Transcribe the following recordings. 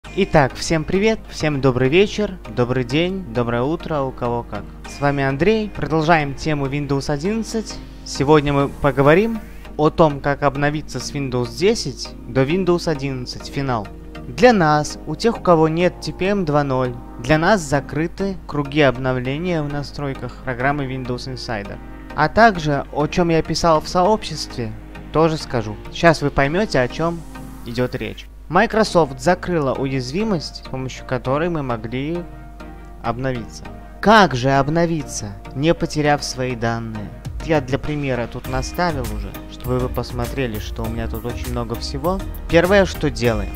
Итак, всем привет, всем добрый вечер, добрый день, доброе утро, у кого как. С вами Андрей, продолжаем тему Windows 11. Сегодня мы поговорим о том, как обновиться с Windows 10 до Windows 11 финал. Для нас, у тех, у кого нет TPM 2.0, для нас закрыты круги обновления в настройках программы Windows Insider. А также, о чем я писал в сообществе, тоже скажу. Сейчас вы поймете, о чем идет речь. Microsoft закрыла уязвимость, с помощью которой мы могли обновиться. Как же обновиться, не потеряв свои данные? Я для примера тут наставил уже, чтобы вы посмотрели, что у меня тут очень много всего. Первое, что делаем.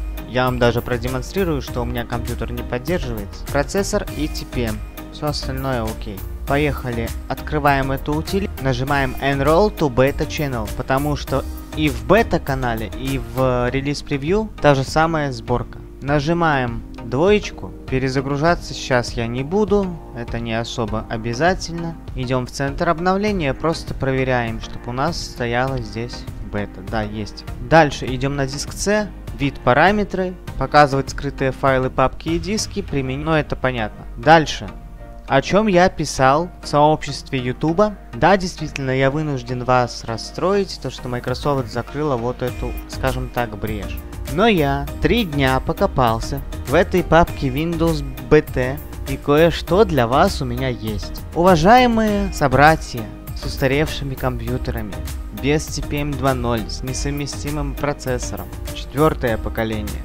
Я вам даже продемонстрирую, что у меня компьютер не поддерживается. Процессор и TPM. Все остальное окей. Поехали. Открываем эту утилиту. Нажимаем Enroll to Beta Channel, потому что и в бета-канале, и в релиз-превью та же самая сборка. Нажимаем двоечку. Перезагружаться сейчас я не буду. Это не особо обязательно. Идем в центр обновления. Просто проверяем, чтобы у нас стояло здесь бета. Да, есть. Дальше идем на диск C. Вид параметры. Показывать скрытые файлы, папки и диски. Применить. Ну, это понятно. Дальше. О чем я писал в сообществе YouTube. Да, действительно, я вынужден вас расстроить, то что Microsoft закрыла вот эту, скажем так, брешь. Но я 3 дня покопался в этой папке Windows BT, и кое-что для вас у меня есть. Уважаемые собратья с устаревшими компьютерами, без TPM 2.0, с несовместимым процессором, 4-е поколение,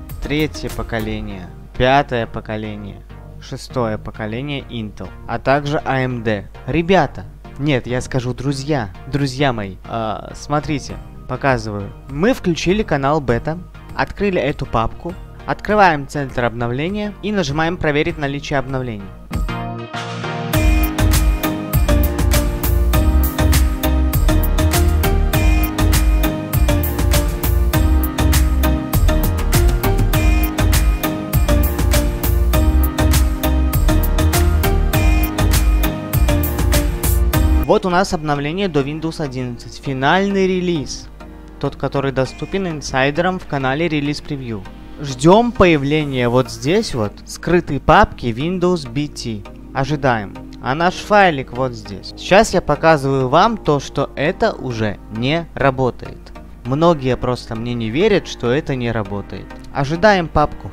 3-е поколение, 5-е поколение, 6-е поколение Intel, а также AMD. Ребята, нет, я скажу друзья мои, смотрите, показываю. Мы включили канал бета, открыли эту папку, открываем центр обновления и нажимаем проверить наличие обновлений. Вот у нас обновление до Windows 11, финальный релиз, тот, который доступен инсайдерам в канале Release Preview. Ждем появления вот здесь вот скрытой папки Windows BT. Ожидаем. А наш файлик вот здесь. Сейчас я показываю вам то, что это уже не работает. Многие просто мне не верят, что это не работает. Ожидаем папку.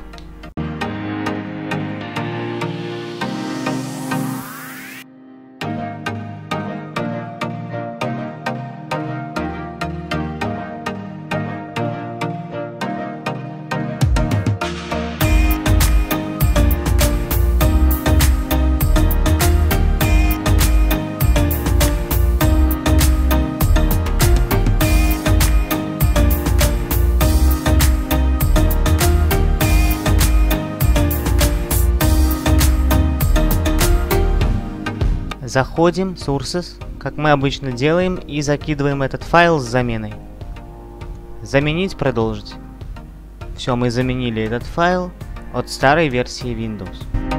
Заходим, Sources, как мы обычно делаем, и закидываем этот файл с заменой. Заменить, продолжить. Все, мы заменили этот файл от старой версии Windows.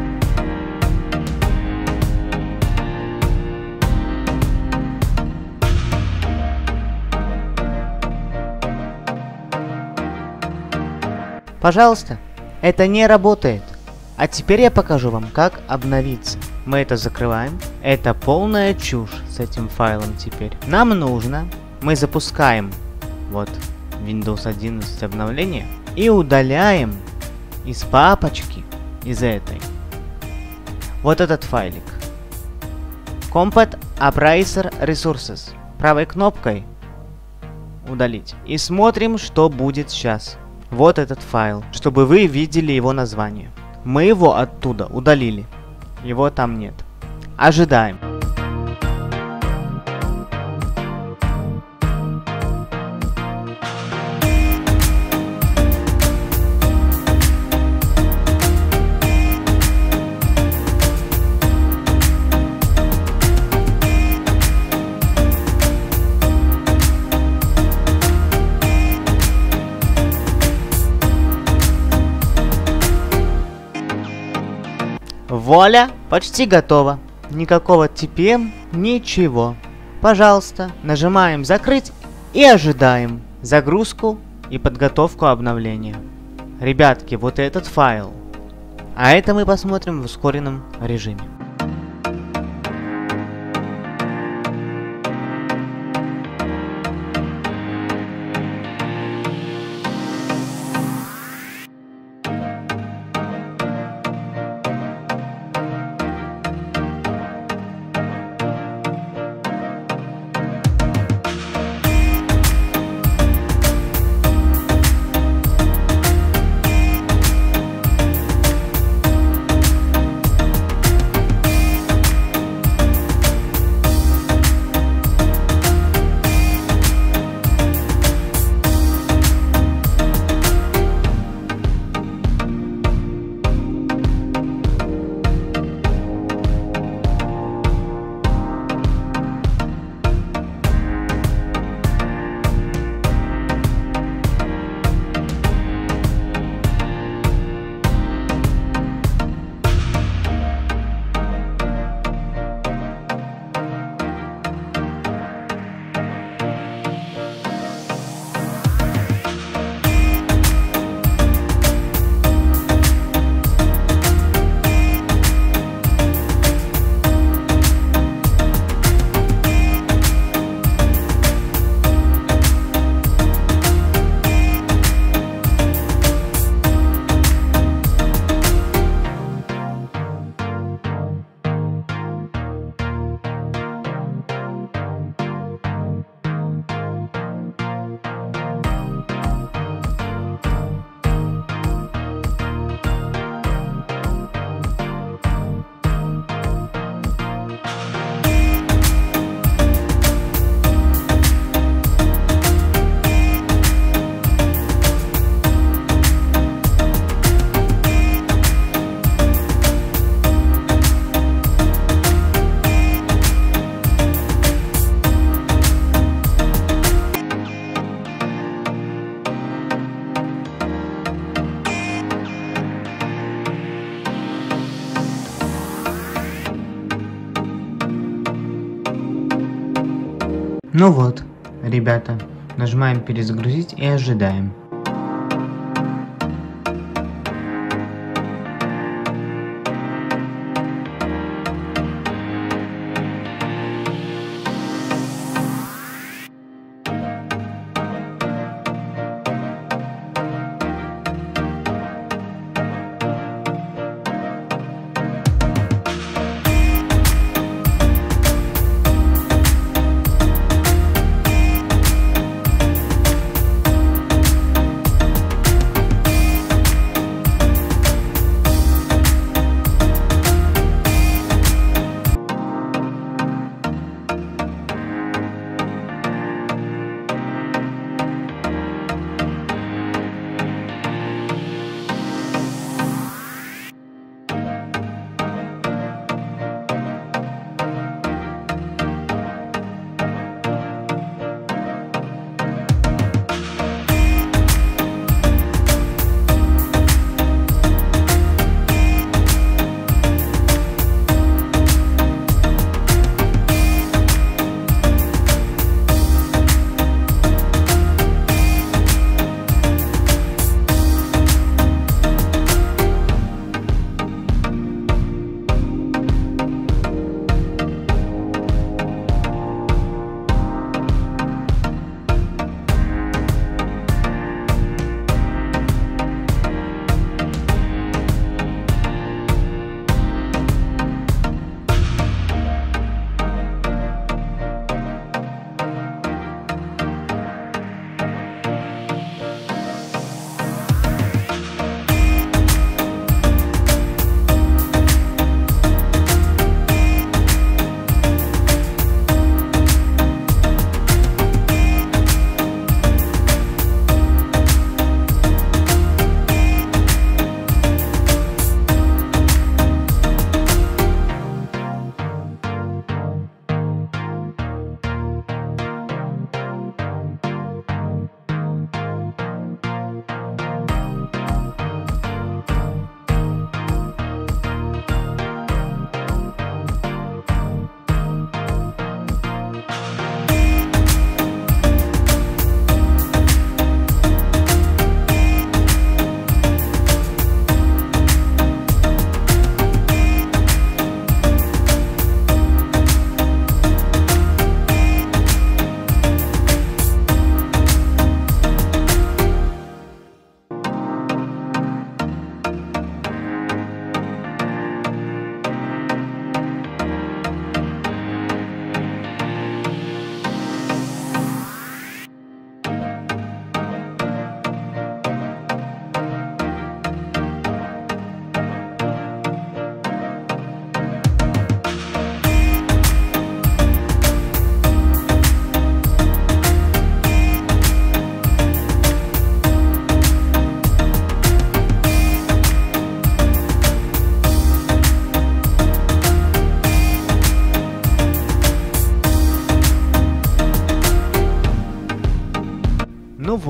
Пожалуйста, это не работает. А теперь я покажу вам, как обновиться. Мы это закрываем. Это полная чушь с этим файлом теперь. Нам нужно, мы запускаем вот Windows 11 обновление и удаляем из папочки, из этой, вот этот файлик. Compat Appraiser Resources. Правой кнопкой удалить. И смотрим, что будет сейчас. Вот этот файл, чтобы вы видели его название. Мы его оттуда удалили. Его там нет. Ожидаем. Вуаля, почти готово. Никакого TPM, ничего. Пожалуйста, нажимаем закрыть и ожидаем загрузку и подготовку обновления. ребятки, вот этот файл. А это мы посмотрим в ускоренном режиме. Ну вот, ребята, нажимаем перезагрузить и ожидаем.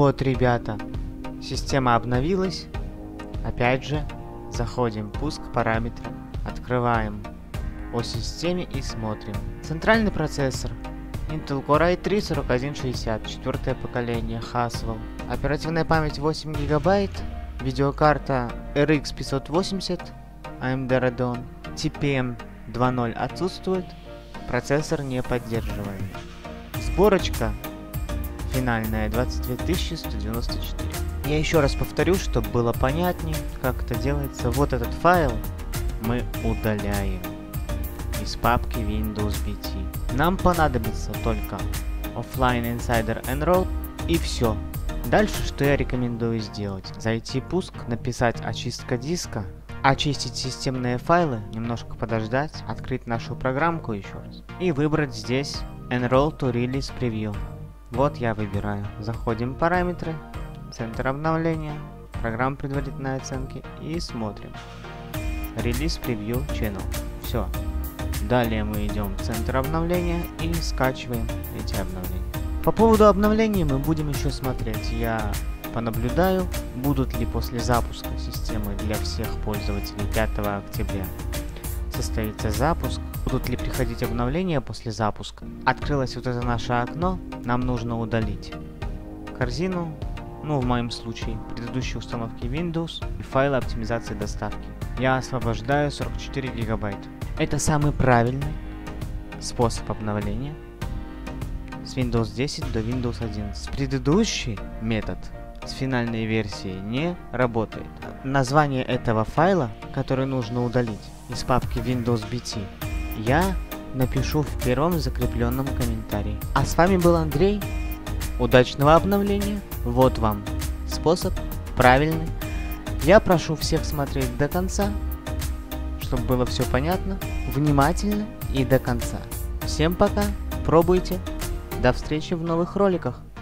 Вот, ребята, система обновилась. Опять же, заходим, пуск, параметры, открываем о системе и смотрим. Центральный процессор Intel Core i3 4160, 4-е поколение, Haswell. Оперативная память 8 ГБ, видеокарта RX 580, AMD Radeon, TPM 2.0 отсутствует, процессор не поддерживаем. Сборочка финальная 22 194. Я еще раз повторю, чтобы было понятнее, как это делается. Вот этот файл мы удаляем из папки Windows BT. Нам понадобится только Offline Insider Enroll и все. Дальше что я рекомендую сделать? Зайти в пуск, написать очистка диска, очистить системные файлы, немножко подождать, открыть нашу программку еще раз и выбрать здесь Enroll to Release Preview. Вот я выбираю. Заходим в параметры, центр обновления, программа предварительной оценки и смотрим. Release Preview Channel. Все. Далее мы идем в центр обновления и скачиваем эти обновления. По поводу обновлений мы будем еще смотреть. Я понаблюдаю, будут ли после запуска системы для всех пользователей 5 октября состоится запуск, будут ли приходить обновления после запуска. Открылось вот это наше окно, нам нужно удалить корзину, ну в моем случае предыдущие установки Windows и файлы оптимизации доставки. Я освобождаю 44 гигабайта. Это самый правильный способ обновления с Windows 10 до Windows 11. Предыдущий метод с финальной версией не работает. Название этого файла, который нужно удалить из папки Windows BT, я напишу в первом закрепленном комментарии. А с вами был Андрей. Удачного обновления. Вот вам способ правильный. Я прошу всех смотреть до конца, чтобы было все понятно, внимательно и до конца. Всем пока, пробуйте. До встречи в новых роликах.